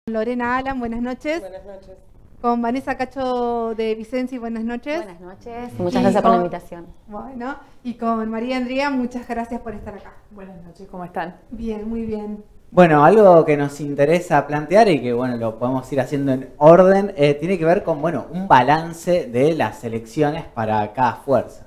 Lorena Alan, buenas noches. Buenas noches. Con Vanessa Cacho de Vicenci, buenas noches. Buenas noches, muchas gracias por la invitación. Bueno, y con María Andrea, muchas gracias por estar acá. Buenas noches, ¿cómo están? Bien, muy bien. Bueno, algo que nos interesa plantear y que bueno lo podemos ir haciendo en orden, tiene que ver con un balance de las elecciones para cada fuerza.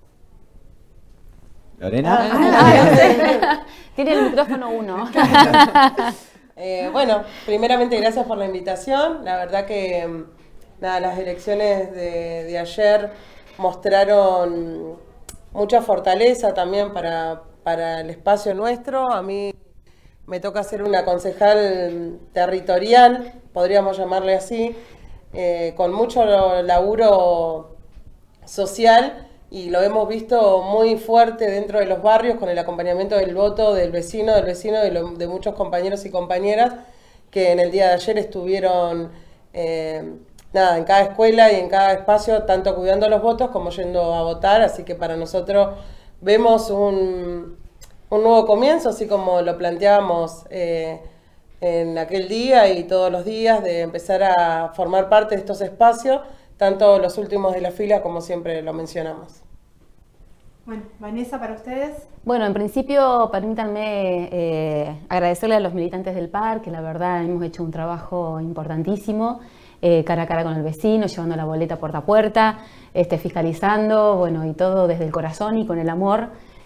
¿Lorena? Tiene el micrófono uno. Bueno, primeramente gracias por la invitación. La verdad que las elecciones de ayer mostraron mucha fortaleza también para el espacio nuestro. A mí me toca ser una concejal territorial, podríamos llamarle así, con mucho laburo social, y lo hemos visto muy fuerte dentro de los barrios con el acompañamiento del voto del vecino, de muchos compañeros y compañeras que en el día de ayer estuvieron en cada escuela y en cada espacio, tanto cuidando los votos como yendo a votar. Así que para nosotros vemos un nuevo comienzo, así como lo planteábamos en aquel día y todos los días, de empezar a formar parte de estos espacios, tanto los últimos de la fila como siempre lo mencionamos. Bueno, Vanessa, ¿para ustedes? Bueno, en principio permítanme agradecerle a los militantes del PAR, que la verdad hemos hecho un trabajo importantísimo, cara a cara con el vecino, llevando la boleta puerta a puerta, fiscalizando, bueno, y todo desde el corazón y con el amor,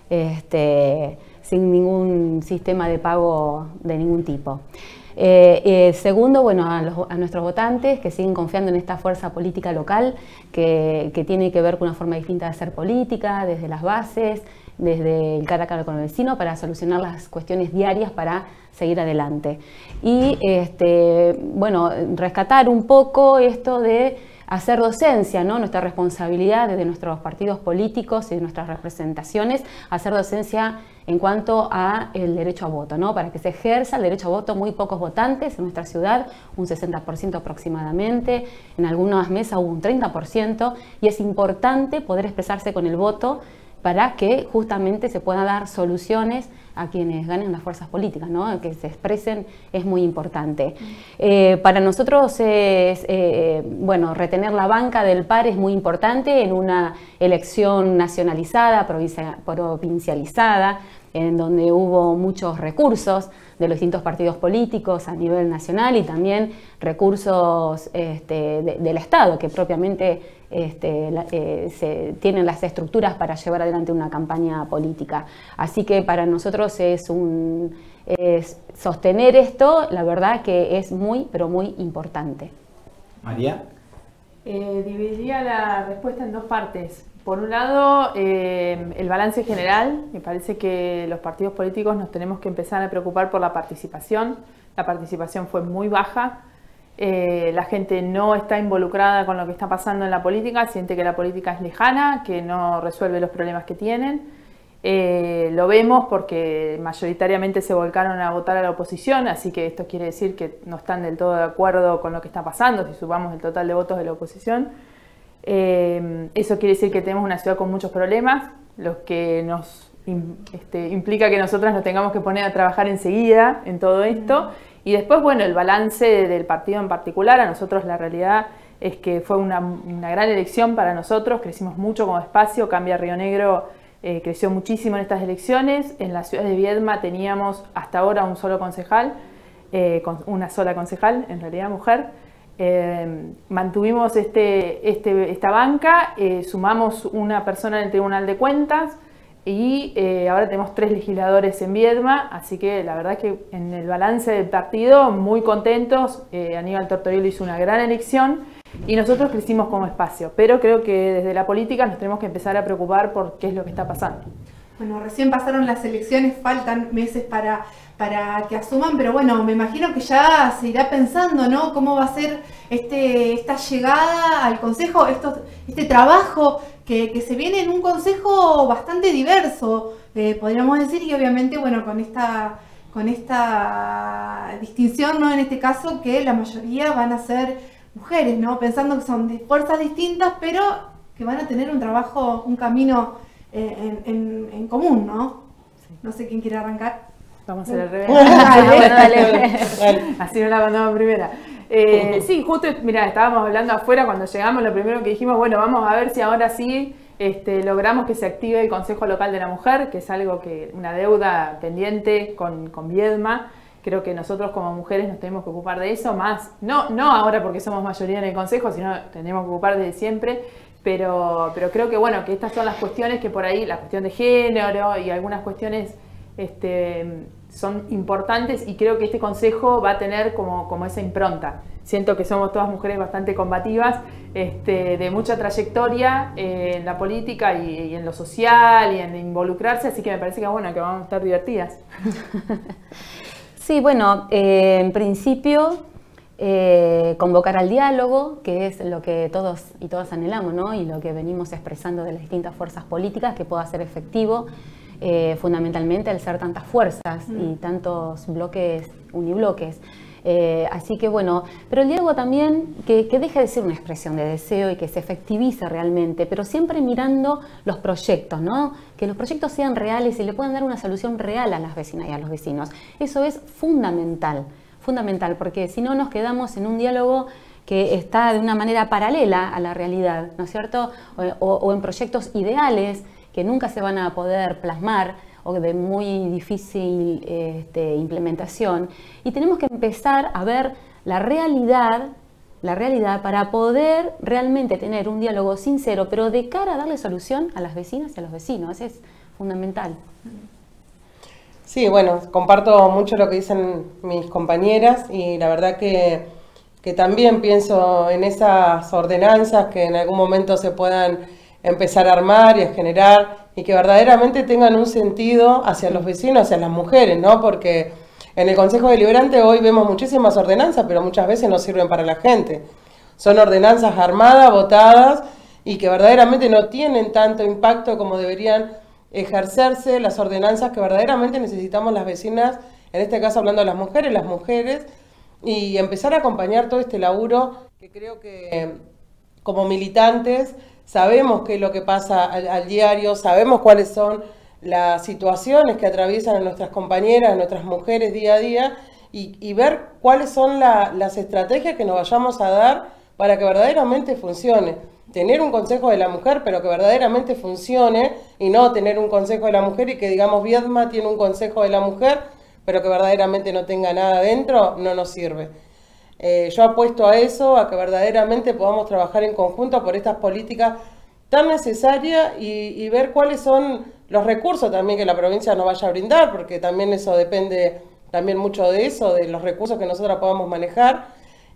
sin ningún sistema de pago de ningún tipo. Segundo, bueno, a nuestros votantes que siguen confiando en esta fuerza política local que tiene que ver con una forma distinta de hacer política, desde las bases, desde el cara a cara con el vecino, para solucionar las cuestiones diarias para seguir adelante. Y bueno, rescatar un poco esto de hacer docencia, ¿no? Nuestra responsabilidad desde nuestros partidos políticos y de nuestras representaciones, hacer docencia en cuanto a el derecho a voto, ¿no? Para que se ejerza el derecho a voto. Muy pocos votantes en nuestra ciudad, un 60% aproximadamente, en algunas mesas hubo un 30%, y es importante poder expresarse con el voto para que justamente se puedan dar soluciones a quienes ganen las fuerzas políticas, ¿no? Que se expresen es muy importante. Para nosotros bueno, retener la banca del PAR es muy importante en una elección nacionalizada, provincializada, en donde hubo muchos recursos de los distintos partidos políticos a nivel nacional, y también recursos del Estado, que propiamente tienen las estructuras para llevar adelante una campaña política. Así que para nosotros es sostener esto, la verdad que es muy, pero muy importante. María. Dividiría la respuesta en dos partes. Por un lado, el balance general. Me parece que los partidos políticos nos tenemos que empezar a preocupar por la participación. La participación fue muy baja. La gente no está involucrada con lo que está pasando en la política, siente que la política es lejana, que no resuelve los problemas que tienen. Lo vemos porque mayoritariamente se volcaron a votar a la oposición, así que esto quiere decir que no están del todo de acuerdo con lo que está pasando, si sumamos el total de votos de la oposición. Eso quiere decir que tenemos una ciudad con muchos problemas, lo que nos implica que nosotras nos tengamos que poner a trabajar enseguida en todo esto. Y después, bueno, el balance del partido en particular. A nosotros la realidad es que fue una gran elección para nosotros, crecimos mucho como espacio. Cambia Río Negro creció muchísimo en estas elecciones. En la ciudad de Viedma teníamos hasta ahora un solo concejal, una sola concejal, en realidad mujer. Mantuvimos esta banca, sumamos una persona en el Tribunal de Cuentas, y ahora tenemos 3 legisladores en Viedma, así que la verdad es que en el balance del partido muy contentos. Aníbal Tortorello hizo una gran elección y nosotros crecimos como espacio, pero creo que desde la política nos tenemos que empezar a preocupar por qué es lo que está pasando. Bueno, recién pasaron las elecciones, faltan meses para que asuman, pero bueno, me imagino que ya se irá pensando, ¿no? Cómo va a ser esta llegada al Consejo, este trabajo que se viene en un Consejo bastante diverso, podríamos decir, y obviamente, bueno, con esta distinción, ¿no? En este caso, que la mayoría van a ser mujeres, ¿no? Pensando que son de fuerzas distintas, pero que van a tener un trabajo, un camino en común, ¿no? Sí. No sé quién quiere arrancar. Vamos a hacer el revés. Bueno, dale. Así no la mandamos en primera. Sí, justo, mira, estábamos hablando afuera cuando llegamos, lo primero que dijimos, bueno, vamos a ver si ahora sí logramos que se active el Consejo Local de la Mujer, que es algo que, una deuda pendiente con Viedma. Creo que nosotros como mujeres nos tenemos que ocupar de eso, más, no ahora porque somos mayoría en el Consejo, sino tenemos que ocupar desde siempre, pero creo que bueno, que estas son las cuestiones que por ahí, la cuestión de género y algunas cuestiones son importantes, y creo que este consejo va a tener como esa impronta. Siento que somos todas mujeres bastante combativas, de mucha trayectoria en la política y en lo social y en involucrarse, así que me parece que bueno, que vamos a estar divertidas. Sí, bueno, en principio convocar al diálogo, que es lo que todos y todas anhelamos, ¿no? Y lo que venimos expresando de las distintas fuerzas políticas, que pueda ser efectivo. Fundamentalmente al ser tantas fuerzas y tantos bloques, unibloques. Así que bueno, pero el diálogo también que deje de ser una expresión de deseo y que se efectivice realmente, pero siempre mirando los proyectos, ¿no? Que los proyectos sean reales y le puedan dar una solución real a las vecinas y a los vecinos. Eso es fundamental, porque si no nos quedamos en un diálogo que está de una manera paralela a la realidad, ¿no es cierto? O en proyectos ideales que nunca se van a poder plasmar o de muy difícil implementación. Y tenemos que empezar a ver la realidad para poder realmente tener un diálogo sincero, pero de cara a darle solución a las vecinas y a los vecinos. Es fundamental. Sí, bueno, comparto mucho lo que dicen mis compañeras y la verdad que también pienso en esas ordenanzas que en algún momento se puedan empezar a armar y a generar y que verdaderamente tengan un sentido hacia los vecinos, hacia las mujeres, ¿no? Porque en el Consejo Deliberante hoy vemos muchísimas ordenanzas, pero muchas veces no sirven para la gente. Son ordenanzas armadas, votadas y que verdaderamente no tienen tanto impacto como deberían ejercerse las ordenanzas que verdaderamente necesitamos las vecinas, en este caso hablando de las mujeres, y empezar a acompañar todo este laburo que creo que como militantes sabemos qué es lo que pasa al diario, sabemos cuáles son las situaciones que atraviesan a nuestras compañeras, a nuestras mujeres día a día, y ver cuáles son las estrategias que nos vayamos a dar para que verdaderamente funcione. Tener un Consejo de la Mujer, pero que verdaderamente funcione, y no tener un Consejo de la Mujer y que digamos Viedma tiene un Consejo de la Mujer, pero que verdaderamente no tenga nada dentro, no nos sirve. Yo apuesto a eso, a que verdaderamente podamos trabajar en conjunto por estas políticas tan necesarias y ver cuáles son los recursos también que la provincia nos vaya a brindar, porque también eso depende también mucho de eso, de los recursos que nosotras podamos manejar,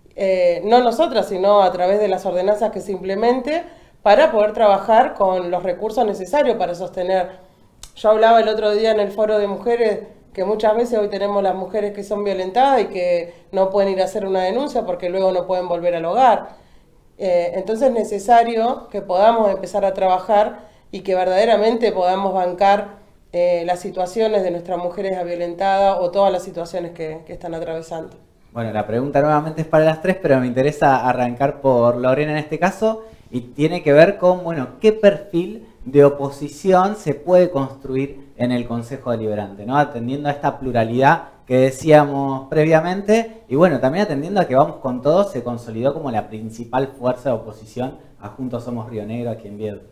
no nosotras, sino a través de las ordenanzas que se implemente para poder trabajar con los recursos necesarios para sostener. Yo hablaba el otro día en el foro de mujeres que muchas veces hoy tenemos las mujeres que son violentadas y que no pueden ir a hacer una denuncia porque luego no pueden volver al hogar. Entonces es necesario que podamos empezar a trabajar y que verdaderamente podamos bancar las situaciones de nuestras mujeres violentadas o todas las situaciones que están atravesando. Bueno, la pregunta nuevamente es para las tres, pero me interesa arrancar por Lorena en este caso y tiene que ver con, bueno, qué perfil de oposición se puede construir en el Consejo Deliberante, ¿no? Atendiendo a esta pluralidad que decíamos previamente y bueno, también atendiendo a que Vamos con Todo se consolidó como la principal fuerza de oposición a Juntos Somos Río Negro aquí en Viedma.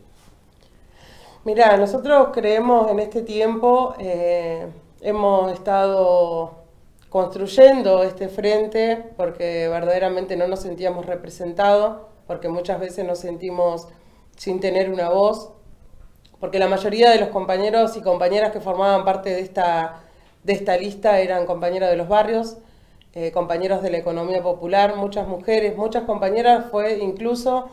Mirá, nosotros creemos en este tiempo, hemos estado construyendo este frente porque verdaderamente no nos sentíamos representados, porque muchas veces nos sentimos sin tener una voz, porque la mayoría de los compañeros y compañeras que formaban parte de esta lista eran compañeros de los barrios, compañeros de la economía popular, muchas mujeres, muchas compañeras fue incluso,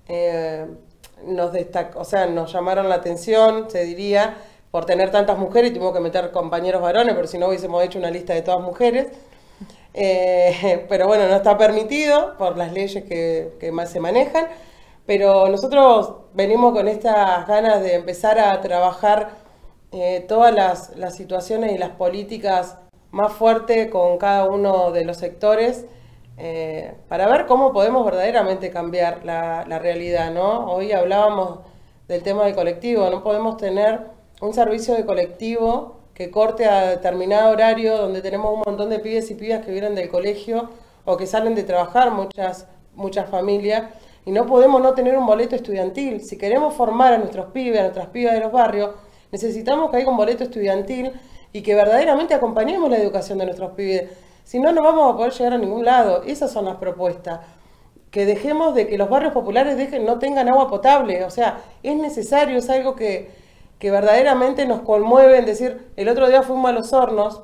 nos llamaron la atención, se diría, por tener tantas mujeres y tuvimos que meter compañeros varones, porque si no hubiésemos hecho una lista de todas mujeres. Pero bueno, no está permitido por las leyes que más se manejan. Pero nosotros venimos con estas ganas de empezar a trabajar todas las situaciones y las políticas más fuertes con cada uno de los sectores para ver cómo podemos verdaderamente cambiar la realidad, ¿no? Hoy hablábamos del tema del colectivo, no podemos tener un servicio de colectivo que corte a determinado horario donde tenemos un montón de pibes y pibas que vienen del colegio o que salen de trabajar, muchas familias, y no podemos no tener un boleto estudiantil. Si queremos formar a nuestros pibes, a nuestras pibas de los barrios, necesitamos que haya un boleto estudiantil y que verdaderamente acompañemos la educación de nuestros pibes. Si no, no vamos a poder llegar a ningún lado. Esas son las propuestas. Que dejemos de que los barrios populares no tengan agua potable. O sea, es necesario, es algo que verdaderamente nos conmueve. En decir, el otro día fuimos a Los Hornos,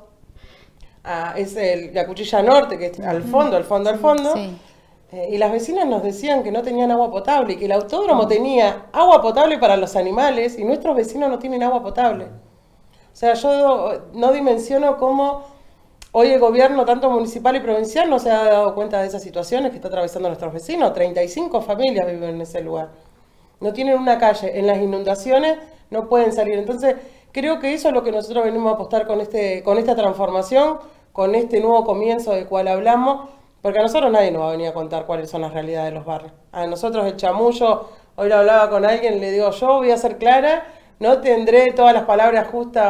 es la Cuchilla Norte, que es al fondo. Sí. Y las vecinas nos decían que no tenían agua potable y que el autódromo tenía agua potable para los animales y nuestros vecinos no tienen agua potable. O sea, yo no dimensiono cómo hoy el gobierno, tanto municipal y provincial, no se ha dado cuenta de esas situaciones que está atravesando nuestros vecinos. 35 familias viven en ese lugar. No tienen una calle. En las inundaciones no pueden salir. Entonces, creo que eso es lo que nosotros venimos a apostar con esta transformación, con este nuevo comienzo del cual hablamos, porque a nosotros nadie nos va a venir a contar cuáles son las realidades de los barrios. A nosotros el chamullo, hoy lo hablaba con alguien, le digo, yo voy a ser clara, no tendré todas las palabras justas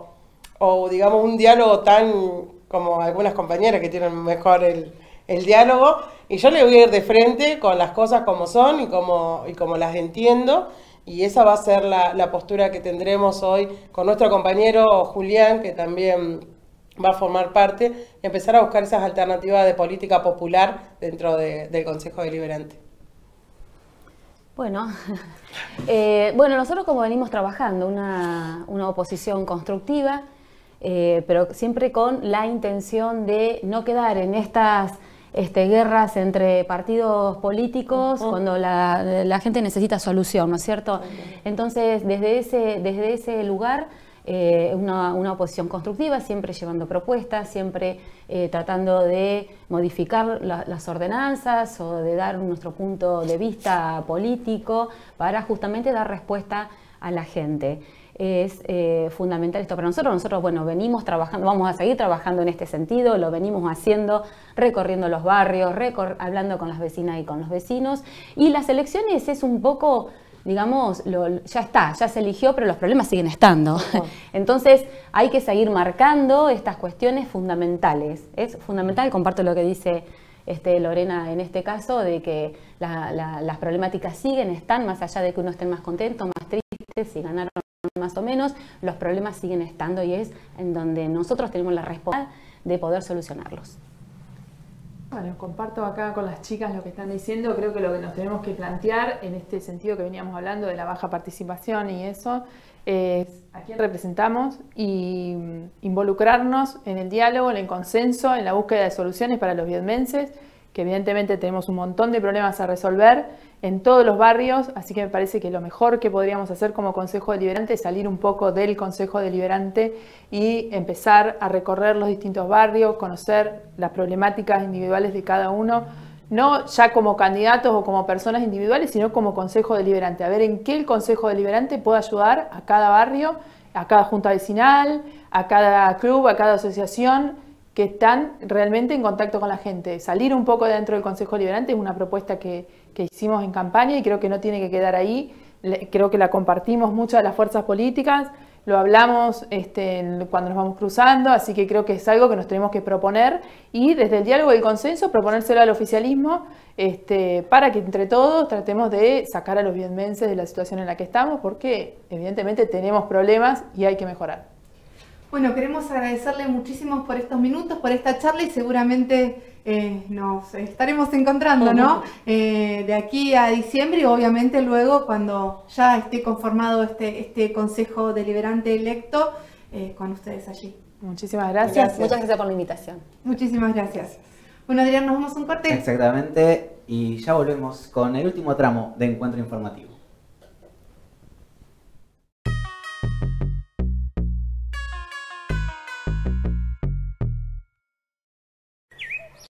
o digamos un diálogo tan como algunas compañeras que tienen mejor el diálogo, y yo le voy a ir de frente con las cosas como son y como las entiendo, y esa va a ser la postura que tendremos hoy con nuestro compañero Julián, que también va a formar parte, y empezar a buscar esas alternativas de política popular dentro del Consejo Deliberante. Bueno, nosotros como venimos trabajando una oposición constructiva, pero siempre con la intención de no quedar en estas guerras entre partidos políticos cuando la gente necesita solución, ¿no es cierto? Entonces, desde ese lugar, una oposición constructiva, siempre llevando propuestas, siempre tratando de modificar las ordenanzas o de dar nuestro punto de vista político para justamente dar respuesta a la gente. Es fundamental esto para nosotros. Nosotros, bueno, venimos trabajando, vamos a seguir trabajando en este sentido, lo venimos haciendo, recorriendo los barrios, hablando con las vecinas y con los vecinos. Y las elecciones es un poco, digamos, ya se eligió, pero los problemas siguen estando. Entonces hay que seguir marcando estas cuestiones fundamentales. Es fundamental, comparto lo que dice Lorena en este caso, de que las problemáticas están, más allá de que uno esté más contento, más triste, si ganaron más o menos, los problemas siguen estando y es en donde nosotros tenemos la responsabilidad de poder solucionarlos. Bueno, comparto acá con las chicas lo que están diciendo. Creo que lo que nos tenemos que plantear en este sentido que veníamos hablando de la baja participación y eso, es a quién representamos y involucrarnos en el diálogo, en el consenso, en la búsqueda de soluciones para los viedmenses, que evidentemente tenemos un montón de problemas a resolver en todos los barrios, así que me parece que lo mejor que podríamos hacer como Consejo Deliberante es salir un poco del Consejo Deliberante y empezar a recorrer los distintos barrios, conocer las problemáticas individuales de cada uno, no ya como candidatos o como personas individuales, sino como Consejo Deliberante, a ver en qué el Consejo Deliberante puede ayudar a cada barrio, a cada junta vecinal, a cada club, a cada asociación que están realmente en contacto con la gente. Salir un poco de dentro del Consejo Deliberante es una propuesta que hicimos en campaña y creo que no tiene que quedar ahí. Creo que la compartimos muchas de las fuerzas políticas, lo hablamos cuando nos vamos cruzando, así que creo que es algo que nos tenemos que proponer y desde el diálogo y el consenso proponérselo al oficialismo para que entre todos tratemos de sacar a los viedmenses de la situación en la que estamos, porque evidentemente tenemos problemas y hay que mejorar. Bueno, queremos agradecerle muchísimo por estos minutos, por esta charla y seguramente nos estaremos encontrando, ¿no? De aquí a diciembre y obviamente luego cuando ya esté conformado este Consejo Deliberante electo con ustedes allí. Muchísimas gracias. Muchas gracias por la invitación. Muchísimas gracias. Bueno, Adrián, nos vamos a un corte. Exactamente, y ya volvemos con el último tramo de Encuentro Informativo.